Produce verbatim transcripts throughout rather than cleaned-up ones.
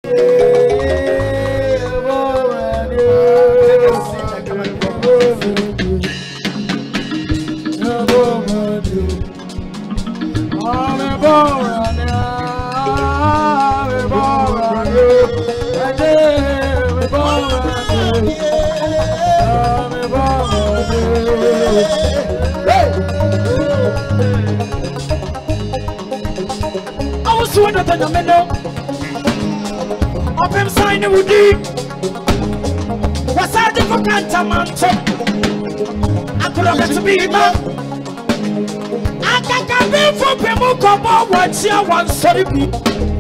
Open sign would be was I different Cantamanto? I could have to be man. I can't be for people come on once here one sorry people.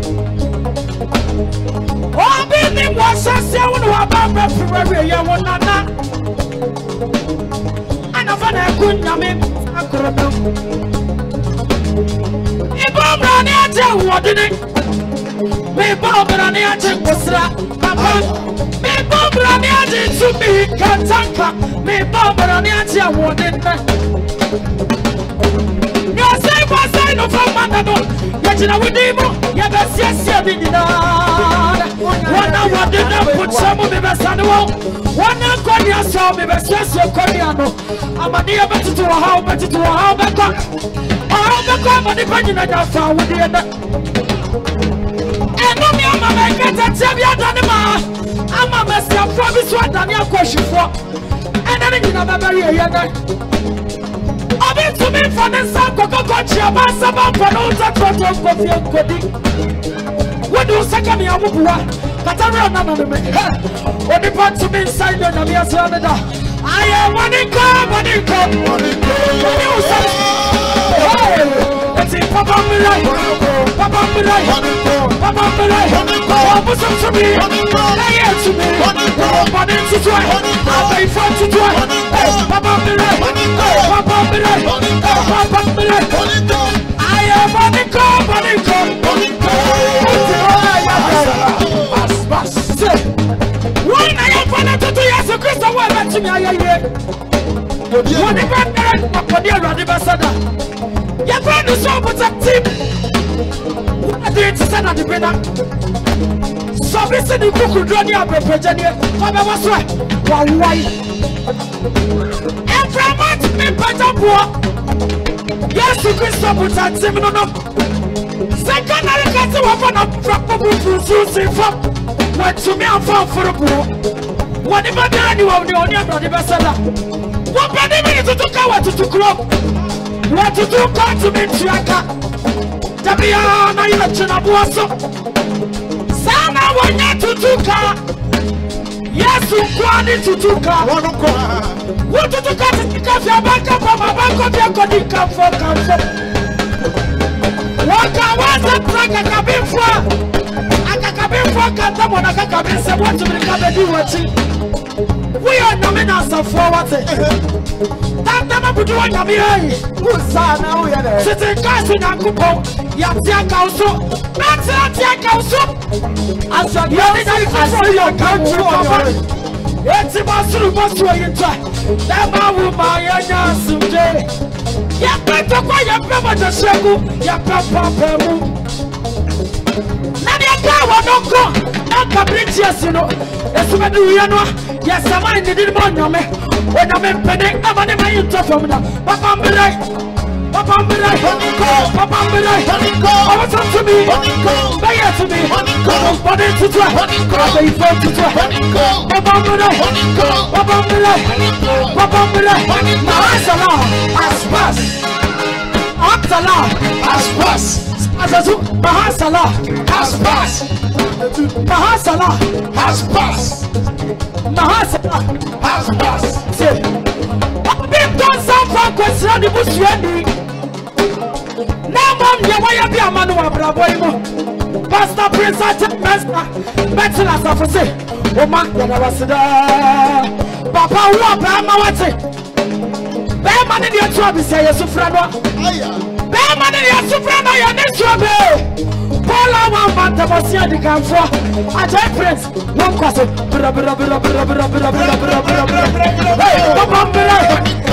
Oh, baby, what's I say when I about February? I want Nana. I never couldn't have him. I could have done. If I'm running out of what did it? Me bombrani aje kusra papa me bombrani aje to me katanka me bombrani aje awode na yo say for say no from mandado ya jina widimo ya besia bi dina wana wode na putsa mo be besane wo wana kodi aso me besia kodi ano amade ya betutu wa ha betutu wa ha beka ha beka amade panyina da fa wode na I'm a get a Tabia Danima. I'm a messy of Fabi Swadania question for. And then you never marry a young. I'll be to me for the Sanko Coachia Massaba Panota Coach Coffee and Cody. What do second me? But I run none of me. When the part to me inside the Namia Sanada. I am one in come, one in come, one in come. Papa Milay, Papa Milay, Papa Milay, Papa some to me, lay it to me, one into two, I'll pay for to two, Papa Milay, Papa Milay, Papa Milay, I am on the come, on the come, on the come. When I am going to do yes, a crystal woman to me, I hear. What the grandparent of the Radibasada. Your friend is so protective. What did you say at the dinner? So we said the cook would run your Virginia. Come on, what's right? Why? Every month, me better poor. Yes, you can stop with that seminar. Second, I got to open up proper Susie from what to me, I'm for a poor. Whatever done you have the onion or the bestseller. What better to took out to club? What to do? Come to me, Tiaka. Tabiana, you're a Buaso. Sana, when you to Tuka. Yes, you quantity to Tuka. What to do? Cut it because your back up from a bank of your body come for comfort. What can one that track a cabin for? I can come in for Catamon, I can come in and want to become a new watching. We are nominals of forward. Tantana budu wanyami usana uyele sete kasi na kupo ya tia kauso na tia kauso asagi ya ni kasi ya kauso eti basuru basu yinta na mawu ma ya nya suje ya peto kwa ya pema de shegu ya papa pemu na ni aka wonoko na kabiti asino esumedu yeno ya sama ni di mo nyome when I'm penning, I'm on my interview. Papa Milay, Papa Milay, Papa Milay, Papa come to me, lay it to me, put it to try, pay for to try. Papa Milay, Papa Milay, Papa Milay, Mahasala, Aspas, Aptala, Aspas, Azazu, Mahasala, Aspas, Mahasala, Aspas, Mahasala, Aspas. I've been done some for question the bush ready. Now, mom, you want to be a man who are Pastor Prince, I take Master, better as I say. Oh, man, you know what's there. Papa, who are Bama, what's it? Bama, in your trouble, say, you're so friend. Bama, in your soprano, you're next trouble. Paula, one man, the most young can for. I take Prince, one question. Papa Milay, Papa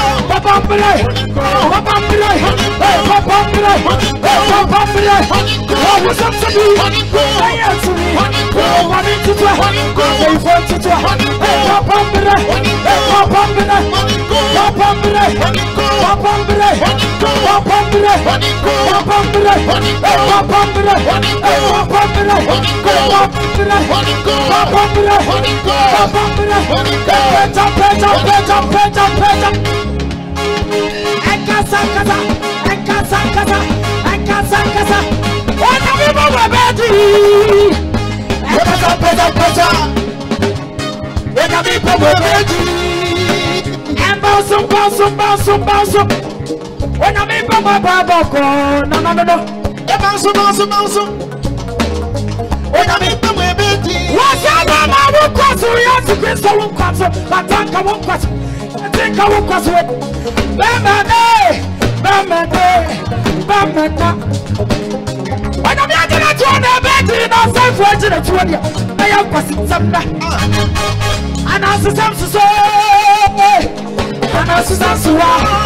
Papambre, Papambre, Papambre, Papambre, oh, what's up to me? Say it to me. Oh, one into two, they want to two. Papambre, Papambre, Papambre, Papambre, Papambre, Papambre, Papambre, when I mean my Bible, no, no, no, no. Bounce, bounce, bounce. When I meet them, we're busy. What's your name? I won't cross you. Yes, the crystal won't cross you. I think I won't cross you. I think I won't cross you. Bamade, Bamade, Bamade. When I'm not going to run a bed, you know, some friends in a twenty. I am crossing some. And I see some so. And I see some so.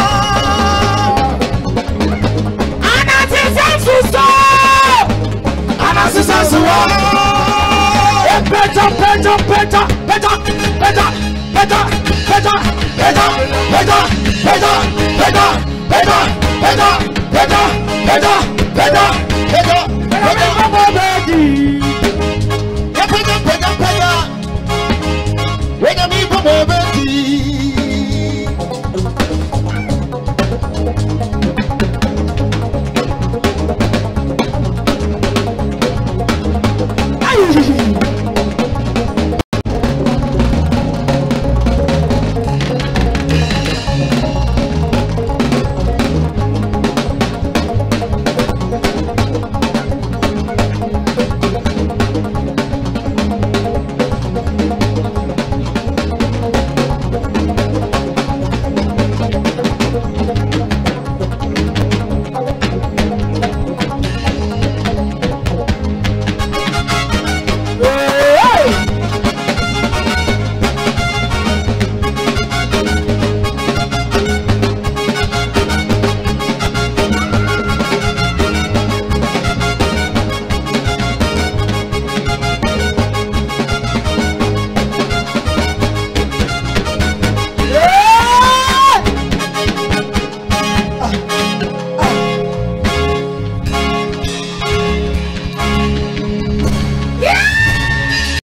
And I see some so. And I see some so. Better, better, better, better, better, better, better, better, better, better, better, better, better, better, better, better, better, better, better,